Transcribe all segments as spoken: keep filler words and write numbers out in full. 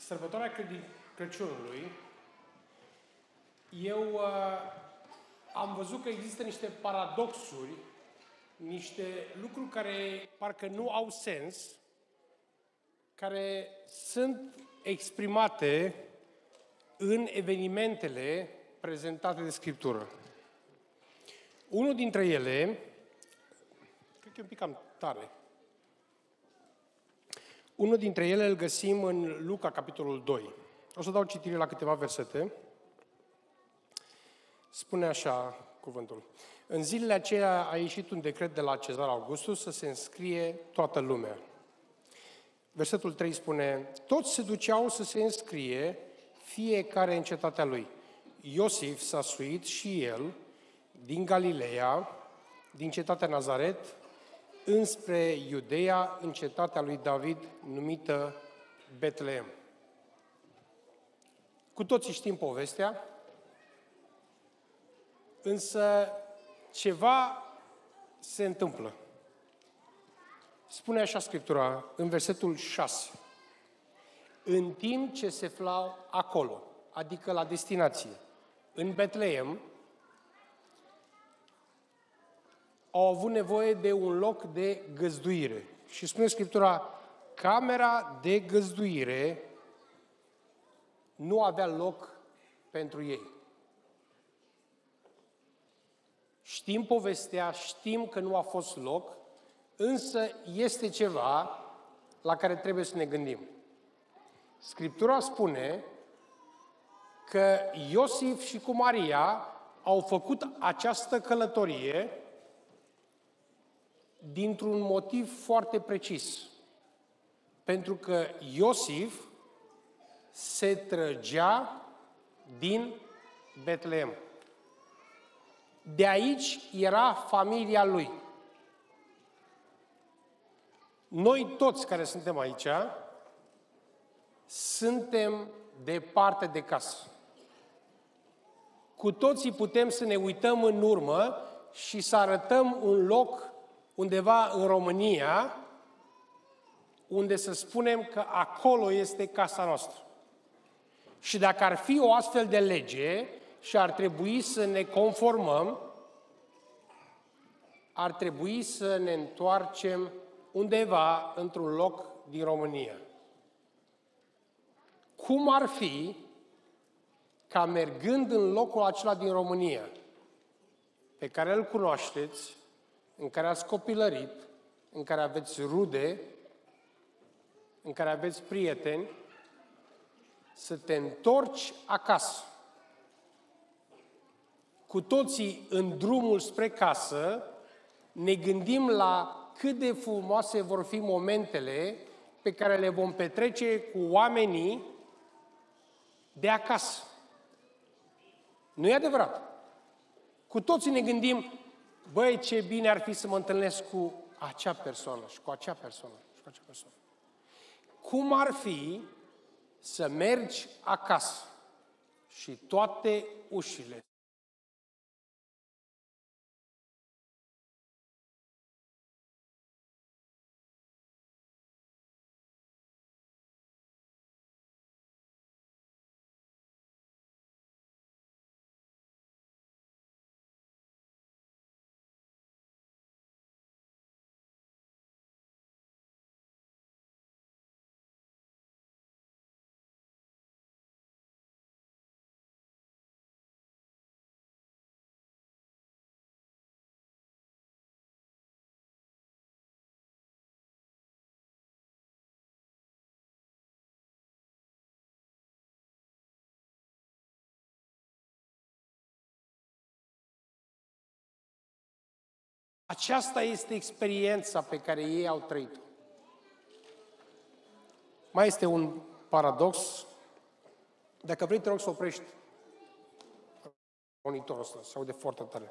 sărbătoarea Crăciunului, eu uh, am văzut că există niște paradoxuri, niște lucruri care parcă nu au sens, care sunt exprimate în evenimentele prezentate de Scriptură. Unul dintre ele, cred că e un pic cam tare, unul dintre ele îl găsim în Luca, capitolul doi. O să dau citire la câteva versete. Spune așa cuvântul. În zilele aceea a ieșit un decret de la Cezar Augustus să se înscrie toată lumea. Versetul trei spune, toți se duceau să se înscrie, fiecare în cetatea lui. Iosif s-a suit și el din Galileea, din cetatea Nazaret, înspre Iudeea, în cetatea lui David, numită Betleem. Cu toții știm povestea, însă ceva se întâmplă. Spune așa Scriptura, în versetul șase. În timp ce se aflau acolo, adică la destinație, în Betleem, au avut nevoie de un loc de găzduire. Și spune Scriptura, camera de găzduire nu avea loc pentru ei. Știm povestea, știm că nu a fost loc, însă este ceva la care trebuie să ne gândim. Scriptura spune că Iosif și cu Maria au făcut această călătorie dintr-un motiv foarte precis. Pentru că Iosif se trăgea din Betleem. De aici era familia lui. Noi toți care suntem aici, suntem departe de casă. Cu toții putem să ne uităm în urmă și să arătăm un loc undeva în România, unde să spunem că acolo este casa noastră. Și dacă ar fi o astfel de lege și ar trebui să ne conformăm, ar trebui să ne întoarcem undeva într-un loc din România. Cum ar fi ca mergând în locul acela din România, pe care îl cunoașteți, în care ați copilărit, în care aveți rude, în care aveți prieteni, să te întorci acasă. Cu toții în drumul spre casă ne gândim la cât de frumoase vor fi momentele pe care le vom petrece cu oamenii de acasă. Nu e adevărat? Cu toții ne gândim, băi, ce bine ar fi să mă întâlnesc cu acea persoană și cu acea persoană și cu acea persoană. Cum ar fi să mergi acasă și toate ușile Aceasta este experiența pe care ei au trăit-o. Mai este un paradox. Dacă vrei, te rog să oprești monitorul ăsta, se aude foarte tare.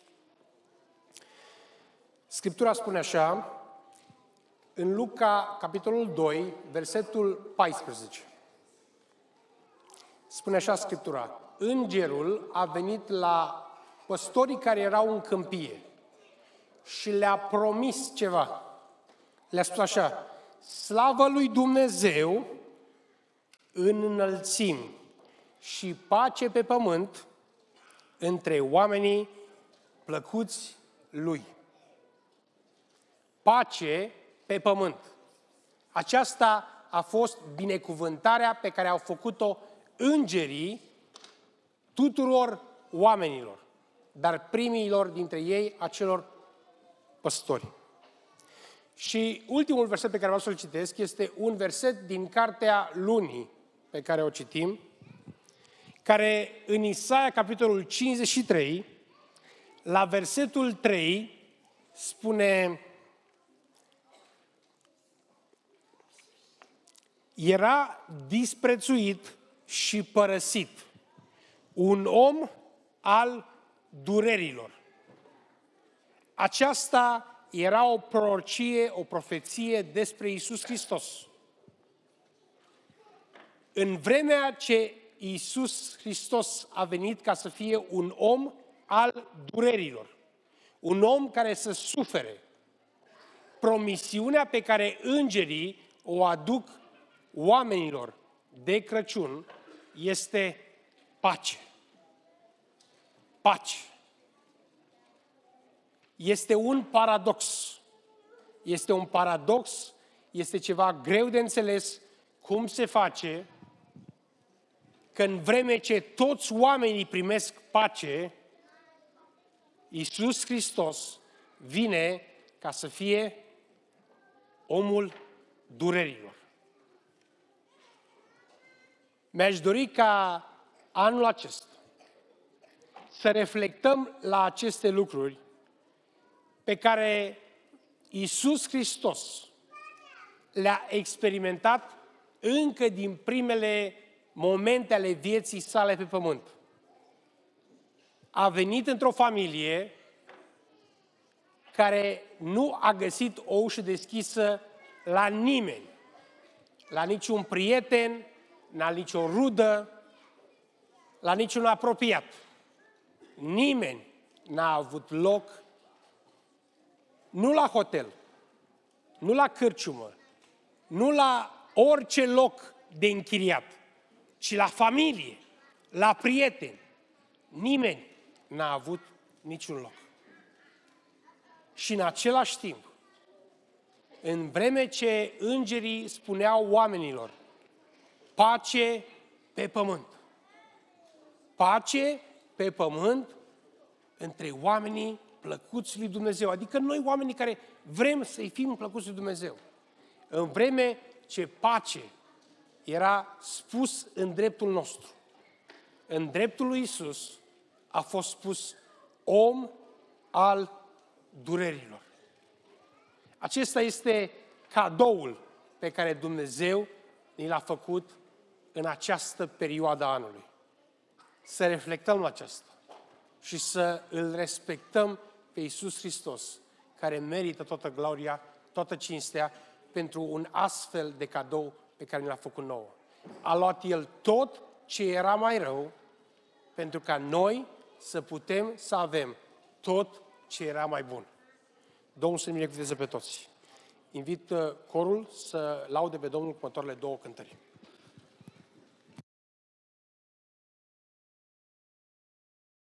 Scriptura spune așa, în Luca, capitolul doi, versetul paisprezece. Spune așa Scriptura, îngerul a venit la păstorii care erau în câmpie și le-a promis ceva. Le-a spus așa, slavă lui Dumnezeu în înălțimi și pace pe pământ între oamenii plăcuți lui. Pace pe pământ. Aceasta a fost binecuvântarea pe care au făcut-o îngerii tuturor oamenilor, dar primilor dintre ei, acelor păstori. Și ultimul verset pe care vreau să-l citesc este un verset din Cartea Lunii, pe care o citim, care în Isaia, capitolul cincizeci și trei, la versetul trei, spune: era disprețuit și părăsit, un om al durerilor. Aceasta era o prorocie, o profeție despre Iisus Hristos. În vremea ce Iisus Hristos a venit ca să fie un om al durerilor, un om care să sufere, promisiunea pe care îngerii o aduc oamenilor de Crăciun este pace. Pace. Este un paradox. Este un paradox, este ceva greu de înțeles cum se face că în vreme ce toți oamenii primesc pace, Iisus Hristos vine ca să fie omul durerilor. Mi-aș dori ca anul acesta să reflectăm la aceste lucruri pe care Iisus Hristos le-a experimentat încă din primele momente ale vieții sale pe pământ. A venit într-o familie care nu a găsit o ușă deschisă la nimeni, la niciun prieten, la nicio rudă, la niciun apropiat. Nimeni n-a avut loc, nu la hotel, nu la cârciumă, nu la orice loc de închiriat, ci la familie, la prieteni. Nimeni n-a avut niciun loc. Și în același timp, în vreme ce îngerii spuneau oamenilor, pace pe pământ, pace pe pământ între oamenii plăcuți lui Dumnezeu, adică noi oamenii care vrem să-i fim plăcuți lui Dumnezeu. În vreme ce pace era spus în dreptul nostru, în dreptul lui Iisus a fost spus om al durerilor. Acesta este cadoul pe care Dumnezeu ni l-a făcut în această perioadă a anului. Să reflectăm la aceasta și să îl respectăm pe Iisus Hristos, care merită toată gloria, toată cinstea pentru un astfel de cadou pe care ne l-a făcut nouă. A luat El tot ce era mai rău pentru ca noi să putem să avem tot ce era mai bun. Domnul să ne binecuvânteze pe toți. Invit corul să laude pe Domnul cu următoarele două cântări.